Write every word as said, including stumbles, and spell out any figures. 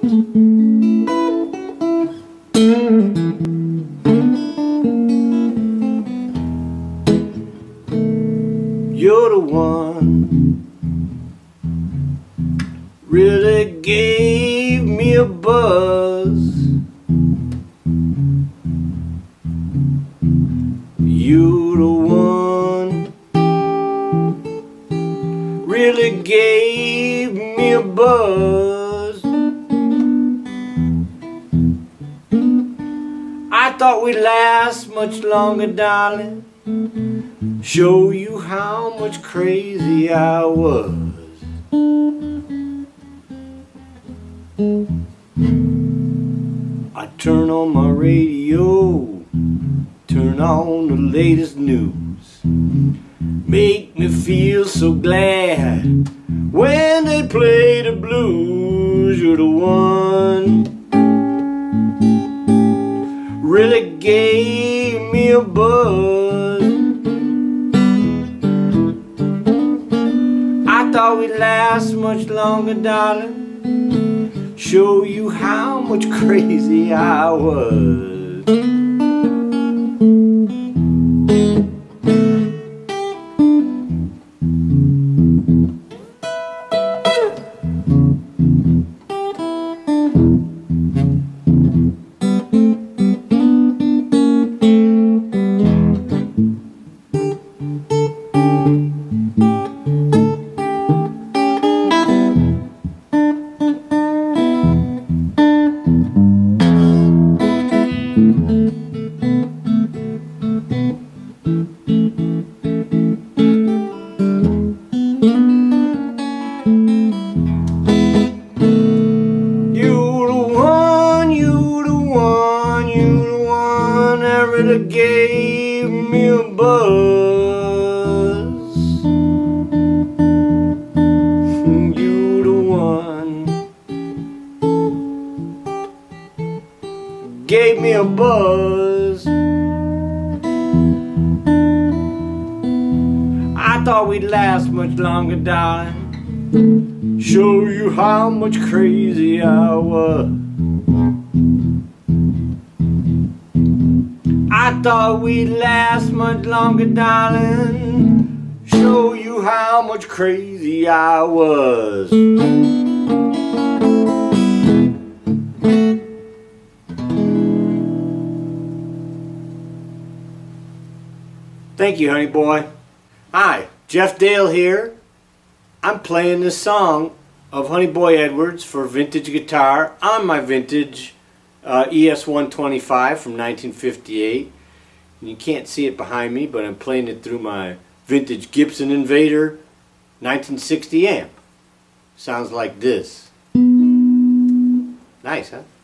You're the one really gave me a buzz. You're the one really gave me a buzz. I thought we'd last much longer, darling. Show you how much crazy I was. I turn on my radio, turn on the latest news. Make me feel so glad when they play the blues. You're the one really gave me a buzz. I thought we'd last much longer, darling. Show you how much crazy I was. That gave me a buzz. You the one gave me a buzz. I thought we'd last much longer, darling. Show you how much crazy I was. I thought we'd last much longer, darling. Show you how much crazy I was. Thank you, Honeyboy. Hi, Jeff Dale here. I'm playing this song of Honeyboy Edwards for vintage guitar on my vintage uh, E S one twenty-five from nineteen fifty-eight. And you can't see it behind me, but I'm playing it through my vintage Gibson Invader nineteen sixty amp. Sounds like this. Nice, huh?